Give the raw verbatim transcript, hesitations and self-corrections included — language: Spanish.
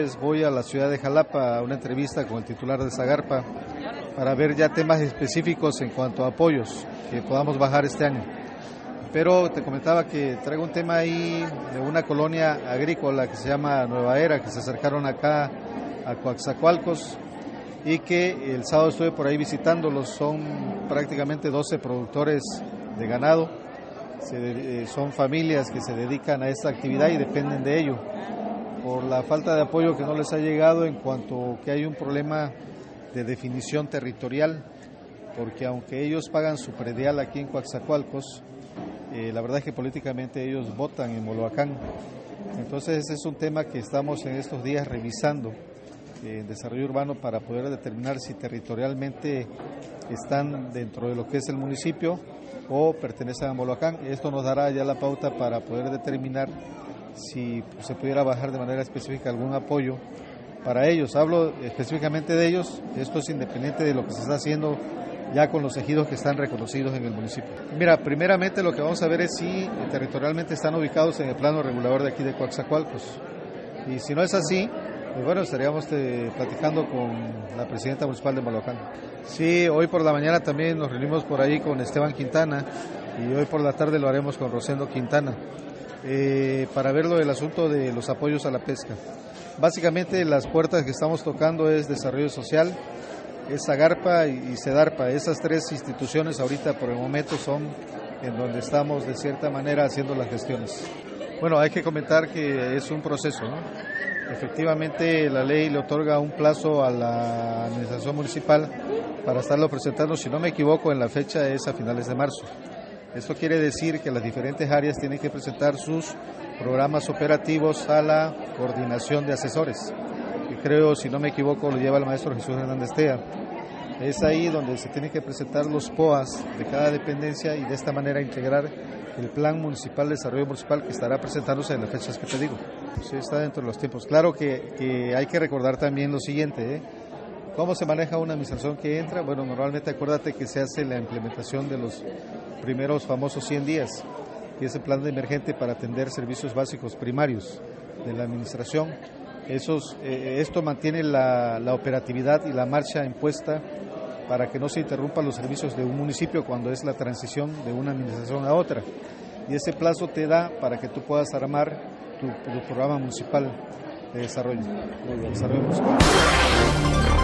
tardes voy a la ciudad de Jalapa a una entrevista con el titular de Zagarpa para ver ya temas específicos en cuanto a apoyos que podamos bajar este año. Pero te comentaba que traigo un tema ahí de una colonia agrícola que se llama Nueva Era, que se acercaron acá a Coatzacoalcos y que el sábado estuve por ahí visitándolos. Son prácticamente doce productores de ganado, se, eh, son familias que se dedican a esta actividad y dependen de ello. Por la falta de apoyo que no les ha llegado en cuanto que hay un problema de definición territorial, porque aunque ellos pagan su predial aquí en Coatzacoalcos, eh, la verdad es que políticamente ellos votan en Moloacán. Entonces ese es un tema que estamos en estos días revisando eh, en desarrollo urbano para poder determinar si territorialmente están dentro de lo que es el municipio o pertenecen a Moloacán. Esto nos dará ya la pauta para poder determinar si se pudiera bajar de manera específica algún apoyo para ellos. Hablo específicamente de ellos, esto es independiente de lo que se está haciendo ya con los ejidos que están reconocidos en el municipio. Mira, primeramente lo que vamos a ver es si territorialmente están ubicados en el plano regulador de aquí de Coatzacoalcos. Y si no es así, pues bueno, estaríamos te, platicando con la presidenta municipal de Moloacán. Sí, hoy por la mañana también nos reunimos por ahí con Esteban Quintana y hoy por la tarde lo haremos con Rosendo Quintana eh, para ver lo del asunto de los apoyos a la pesca. Básicamente las puertas que estamos tocando es Desarrollo Social, es Zagarpa y Sedarpa. Esas tres instituciones ahorita por el momento son en donde estamos de cierta manera haciendo las gestiones. Bueno, hay que comentar que es un proceso, ¿no? Efectivamente la ley le otorga un plazo a la administración municipal para estarlo presentando, si no me equivoco, en la fecha es a finales de marzo. Esto quiere decir que las diferentes áreas tienen que presentar sus programas operativos a la coordinación de asesores. Creo, si no me equivoco, lo lleva el maestro Jesús Hernández Tea. Es ahí donde se tienen que presentar los P O As de cada dependencia y de esta manera integrar el Plan Municipal de Desarrollo Municipal que estará presentándose en las fechas que te digo. Sí, está dentro de los tiempos. Claro que, que hay que recordar también lo siguiente, ¿eh? ¿Cómo se maneja una administración que entra? Bueno, normalmente acuérdate que se hace la implementación de los primeros famosos cien días, que es el plan de emergente para atender servicios básicos primarios de la administración. Esos, eh, esto mantiene la, la operatividad y la marcha impuesta para que no se interrumpan los servicios de un municipio cuando es la transición de una administración a otra. Y ese plazo te da para que tú puedas armar tu, tu programa municipal de desarrollo, de desarrollo municipal.